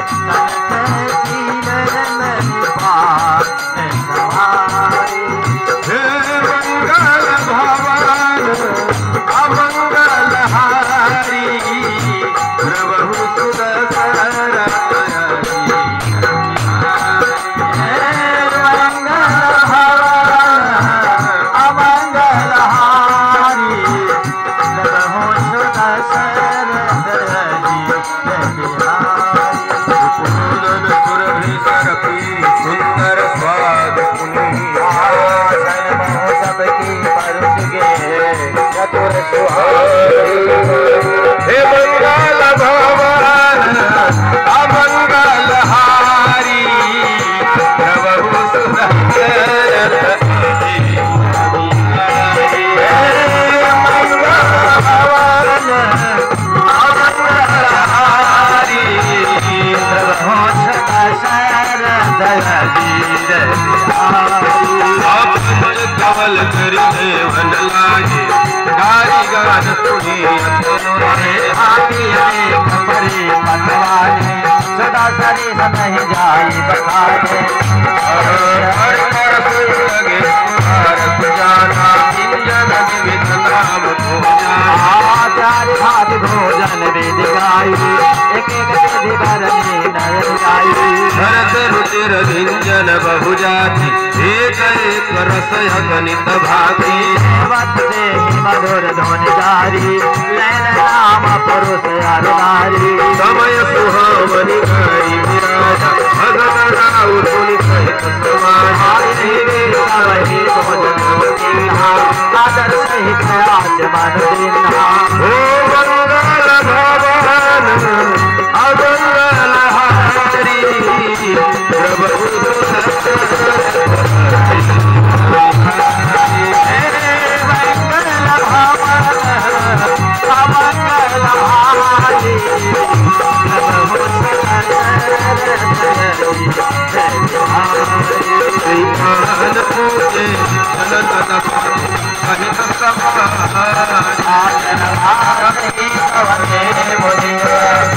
हे मंगल भवन अमंगल हारी प्रभु सुंदर कवल करी देवन लागे गारी गान सुनी खबरे पतवाने सदा सरे नहीं जाई बखाने लगे जाना इंजन विविध नाम प्यारे भात भोजन वेद गाई एक एक विधि भरने नयन गाई भरत रुचिर व्यंजन बहु जाति एक एक रस गणित भाती से मधुर ध्वनि जारी लैन राम पुरुष नारी समय सुहावनी गाई विराजा भगत राउ सुनि सहित समाधि आदर सहित आचमन दीन्हा ओ मंगल भवन अमंगल हारी प्रभु मुझे